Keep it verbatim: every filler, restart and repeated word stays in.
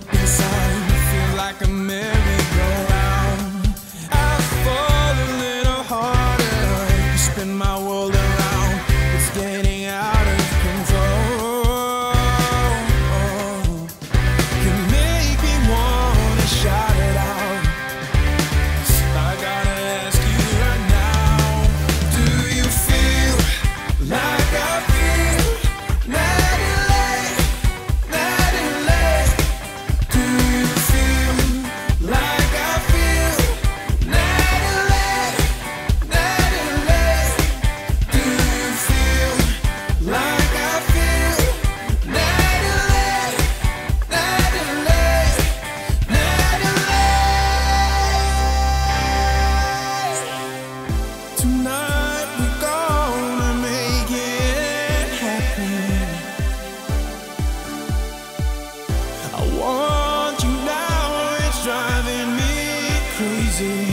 up inside, feel like a merry-go-round. I fall a little harder, you spin my world around. It's getting out of control. You make me wanna shout it out. I gotta ask you right now, do you feel like I feel? Night and late, night and late. Do you feel like I feel? Night and late, night and late. Do you feel like I feel? Night and late, night and late, night and late. Tonight we're gonna make it happen. I want you now, it's driving me crazy.